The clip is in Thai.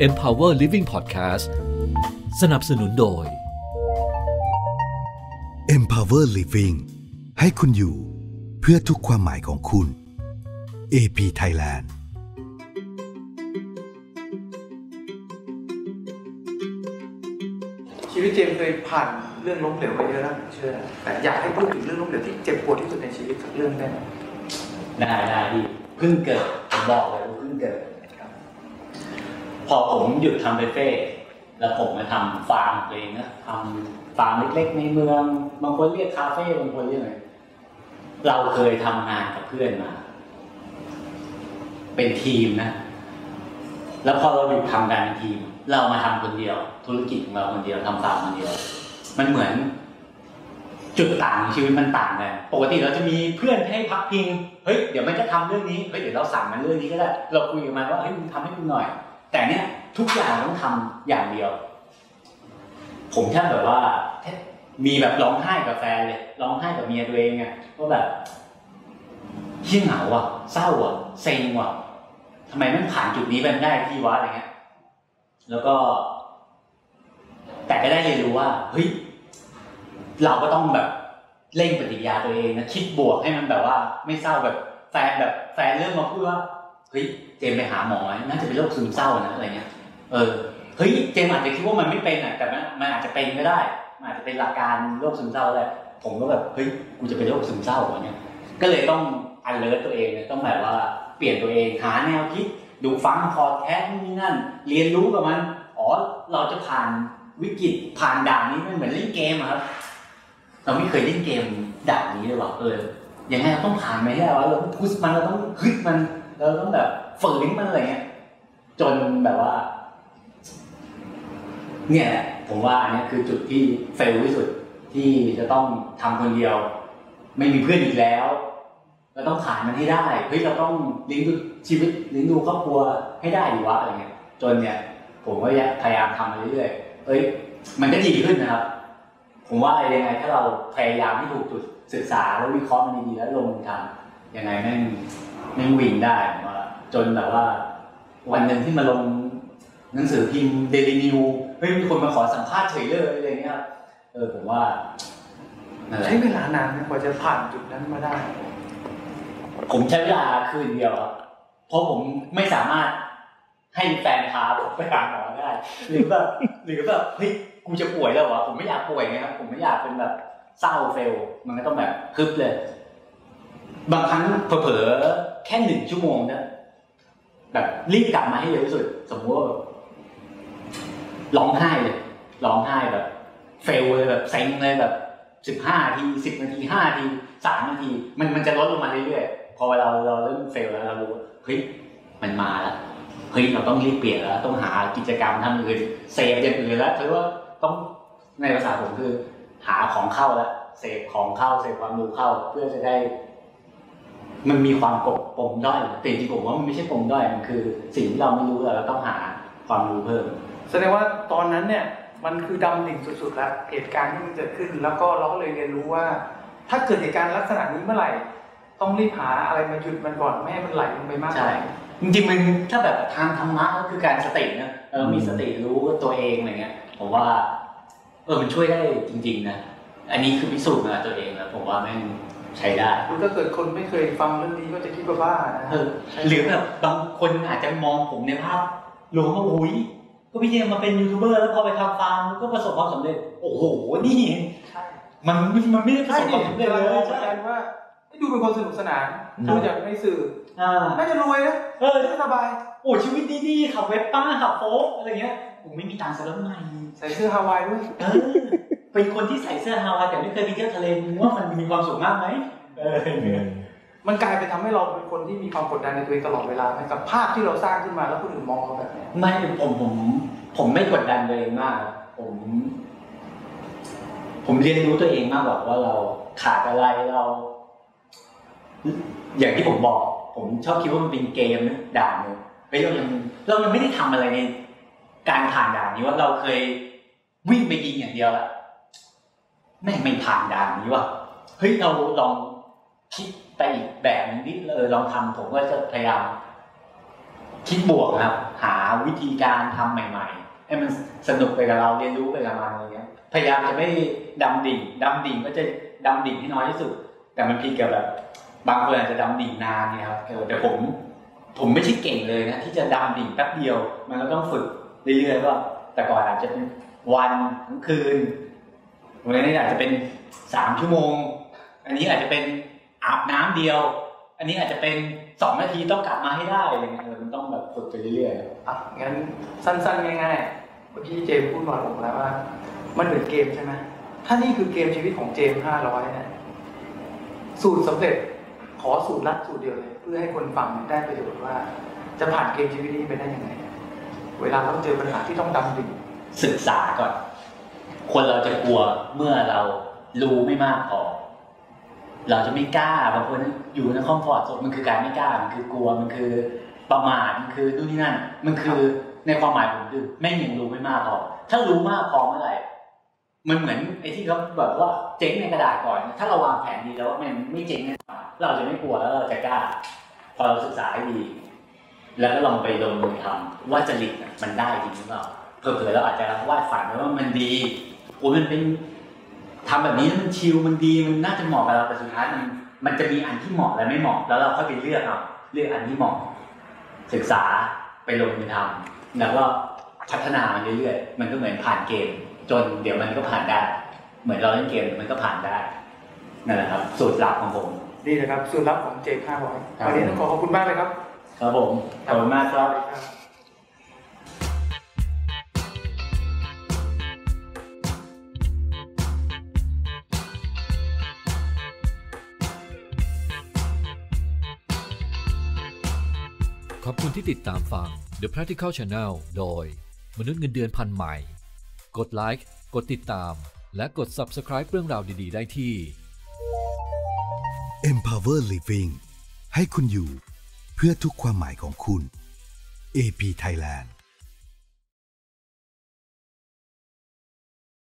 Empower Living Podcast สนับสนุนโดย Empower Living ให้คุณอยู่เพื่อทุกความหมายของคุณ AP Thailand ชีวิตเจมส์เคยผ่านเรื่องล้มเหลวมาเยอะแล้วเชื่อแต่อยากให้พูดถึงเรื่องล้มเหลวที่เจ็บปวดที่สุดในชีวิตสักเรื่องได้ไหมได้พี่เพิ่งเกิดผมบอกเลยว่าเพิ่งเกิดพอผมหยุดทำเฟ่แล้วผมมาทำฟาร์มเองนะทำฟาร์มเล็กๆในเมืองบางคนเรียกคาเฟ่บางคนเรียกอะไรเราเคยทำงานกับเพื่อนมาเป็นทีมนะแล้วพอเราหยุดทำงานเป็นทีมเรามาทำคนเดียวธุรกิจของเราคนเดียวทำฟาร์มคนเดียวมันเหมือนจุดต่างชีวิตมันต่างกันปกติเราจะมีเพื่อนให้พักพิงเฮ้ยเดี๋ยวมันจะทำเรื่องนี้เฮ้ยเดี๋ยวเราสั่งมันเรื่องนี้ก็ได้เราคุยกันมาว่าเฮ้ยมึงทำให้กูหน่อยแต่เนี้ยทุกอย่างต้องทำอย่างเดียวผมแค่แบบว่ามีแบบร้องไห้กับแฟนเลยร้องไห้กับเมียตัวเองไงว่าแบบที่เหงาอ่ะเศร้าอ่ะเซ็งว่ะทำไมมันผ่านจุดนี้ไปได้ที่วะอะไรเงี้ยแล้วก็แต่ก็ได้เรียนรู้ว่าเฮ้ยเราก็ต้องแบบเร่งปฏิกิริยาตัวเองนะคิดบวกให้มันแบบว่าไม่เศร้าแบบแฟนเริ่มมาพูดว่าเฮ้ยเจมไปหาหมอน่าจะเป็นโรคซึมเศร้านะอะไรเงี้ยเฮ้ยเจมอาจจะคิดว่ามันไม่เป็นอ่ะแต่มันอาจจะเป็นก็ได้มันอาจจะเป็นหลักการโรคซึมเศร้าแหละผมก็แบบเฮ้ยกูจะเป็นโรคซึมเศร้าอะไรเงี้ยก็เลยต้องalertตัวเองต้องแบบว่าเปลี่ยนตัวเองหาแนวคิดดูฟังพอดแคสต์นี่นั่นเรียนรู้กับมันเราจะผ่านวิกฤตผ่านด่านนี้ไม่เหมือนเล่นเกมครับเราไม่เคยเล่นเกมด่านนี้เลยว่ะยังไงเราต้องผ่านไปให้ได้ว่าเราต้องพุชมันเราต้องฮึดมันเราต้องแบบฝืนมันอะไรเงี้ยจนแบบว่าเนี่ยแหละผมว่าอันนี้คือจุดที่เฟลที่สุดที่จะต้องทำคนเดียวไม่มีเพื่อนอีกแล้วเราต้องผ่านมันให้ได้เฮ้ยเราต้องเลี้ยงดูชีวิตเลี้ยงดูครอบครัวให้ได้อยู่วะอะไรเงี้ยจนเนี่ยผมก็พยายามทำมาเรื่อยๆมันก็ดีขึ้นนะครับผมว่ายังไงถ้าเราพยายามให้ถูกจุดศึกษาแล้ววิเคราะห์มันดีๆแล้วลงมือทำยังไงแม่งวิ่งได้ผมว่าจนแบบว่าวันหนึ่งที่มาลงหนังสือพิมพ์เดลินิวมีคนมาขอสัมภาษณ์เฉยเลยอะไรเงี้ยผมว่าใช้เวลานานไหมกว่าจะผ่านจุดนั้นมาได้ผมใช้เวลาคืนเดียวครับเพราะผมไม่สามารถให้แฟนพาผมไปหาหมอได้หรือแบบเฮ้ยกูจะป่วยแล้ววะผมไม่อยากป่วยนะครับผมไม่อยากเป็นแบบเศร้าเฟลมันก็ต้องแบบคึบเลยบางครั้งเผลอๆแค่1 ชั่วโมงนะแบบรีบกลับมาให้เร็วที่สุดสมมติว่าร้องไห้แบบเฟลเลยแบบเซ็งเลยแบบ15 นาที10 นาที5 นาที3 นาทีมันจะลดลงมาเรื่อยๆพอเวลาเราเริ่มเฟลแล้วเรารู้เฮ้ยมันมาแล้วเฮ้ยเราต้องรีบเปลี่ยนแล้วต้องหากิจกรรมทำอื่นเสพอย่างอื่นแล้วคือว่าต้องในภาษาผมคือหาของเข้าแล้วเสพของเข้าเสพความรู้เข้าเพื่อจะได้มันมีความปมด้อยแต่จริงๆผมว่ามันไม่ใช่ปมด้อยมันคือสิ่งที่เราไม่รู้เราต้องหาความรู้เพิ่มแสดงว่าตอนนั้นเนี่ยมันคือดำดิ่งสุดๆแล้วเหตุการณ์ที่มันเกิดขึ้นแล้วก็เราก็เลยเรียนรู้ว่าถ้าเกิดเหตุการณ์ลักษณะนี้เมื่อไหร่ต้องรีบหาอะไรมาหยุดมันก่อนไม่ให้มันไหลลงไปมากใช่จริงๆมันถ้าแบบทางธรรมะก็คือการสตินะเรามีสติรู้ตัวเองอะไรเงี้ยผมว่ามันช่วยได้จริงๆนะอันนี้คือพิสูจน์มาตัวเองแล้วผมว่าแม่งใช้ได้ถ้าเกิดคนไม่เคยฟังเรื่องนี้ก็จะคิดว่าบ้านะหรือแบบบางคนอาจจะมองผมในภาพรวมว่าอุ้ยก็พี่เจมมาเป็นยูทูบเบอร์แล้วพอไปทำฟาร์มก็ประสบความสำเร็จโอ้โหนี่มันไม่ได้ประสบความสำเร็จเลยใช่ว่าดูเป็นคนสนุกสนานดูจากในสื่อน่าจะรวยนะสบายโอ้ชีวิตดีๆขับเวสป้าขับโฟล์อะไรเงี้ยผมไม่มีตังค์ซื้อรถใหม่ใส่เสื้อฮาวายด้วยเป็นคนที่ใส่เสื้อฮาวายแต่ไม่เคยไปเที่ยวทะเลว่ามันมีความสุขมากไหมมันกลายไปทำให้เราเป็นคนที่มีความกดดันในตัวเองตลอดเวลากับภาพที่เราสร้างขึ้นมาแล้วคนอื่นมองเราแบบนี้ไม่ผมไม่กดดันตัวเองมากผมเรียนรู้ตัวเองมากกว่าว่าเราขาดอะไรเราอย่างที่ผมบอกผมชอบคิดว่ามันเป็นเกมนะด่านนึงเรายังไม่ได้ทำอะไรในการผ่านด่านนี้ว่าเราเคยวิ่งไปยิงอย่างเดียวละไม่ผ่านด่านนี้ว่ะเฮ้ยเราลองคิดไปอีกแบบนึงที่ลองทำผมก็จะพยายามคิดบวกนะครับหาวิธีการทำใหม่ๆให้มันสนุกไปกับเราเรียนรู้ไปกับมันอะไรเงี้ยพยายามจะไม่ดำดิ่งก็จะดำดิ่งให้น้อยที่สุดแต่มันผิดกับแบบบางคนอาจจะดำดิ่งนานเนี่ยครับแต่ผมไม่ใช่เก่งเลยนะที่จะดำดิ่งแป๊บเดียวมันก็ต้องฝึกเรื่อยๆว่าแต่ก่อนอาจจะเป็นวันทั้งคืนวันนี้อาจจะเป็น3 ชั่วโมงอันนี้อาจจะเป็นอาบน้ำเดียวอันนี้อาจจะเป็น2 นาทีต้องกลับมาให้ได้อะไรเงี้ยมันต้องแบบฝึกไปเรื่อยๆงั้นสั้นๆง่ายๆเมื่อกี้เจมพูดมาผมแล้วว่ามันเหมือนเกมใช่ไหมถ้านี่คือเกมชีวิตของเจม500เนี่ยสูตรสำเร็จขอสูตรลัดสูตรเดียวเลยเพื่อให้คนฟังได้ประโยชน์ว่าจะผ่านเกมชีวิตนี้ไปได้ยังไงเวลาต้องเจอปัญหาที่ต้องดำดิ่งศึกษาก่อนคนเราจะกลัวเมื่อเรารู้ไม่มากพอเราจะไม่กล้าบางคนอยู่ในคอมฟอร์ตโซนมันคือการไม่กล้ามันคือกลัวมันคือประมาทมันคือนู่นนี่นั่นมันคือในความหมายผมคือแม่งยังรู้ไม่มากพอถ้ารู้มากพอเมื่อไหร่มันเหมือนไอ้ที่เขาแบบว่าเจ๊งในกระดาษก่อนถ้าเราวางแผนดีแล้วว่ามันไม่เจ๊งแน่นอนเราจะไม่กลัวแล้วเราจะกล้าพอเราศึกษาให้ดีแล้วก็ลองไปลงมือทำว่าจริตมันได้จริงหรือเปล่าเผลอๆเราอาจจะวาดฝันไว้ว่ามันดีโอ้มันเป็นทำแบบนี้มันชิลมันดีมันน่าจะเหมาะกับเราแต่สุดท้ายมันจะมีอันที่เหมาะและไม่เหมาะแล้วเราค่อยไปเลือกอันที่เหมาะศึกษาไปลงมือทำแล้วก็พัฒนามันเรื่อยๆมันก็เหมือนผ่านเกมจนเดี๋ยวมันก็ผ่านได้เหมือนเราเล่นเกมมันก็ผ่านได้นั่นแหละครับสูตรลับของผมดีเลยครับสูตรลับของเจม500วันนี้ต้องขอบคุณมากเลยครับครับผมขอบคุณมากครับขอบคุณที่ติดตามฟัง The Practical Channel โดยมนุษย์เงินเดือนพันใหม่กดไลค์กดติดตามและกด Subscribe เรื่องราวดีๆได้ที่ Empower Living ให้คุณอยู่เพื่อทุกความหมายของคุณ AP Thailand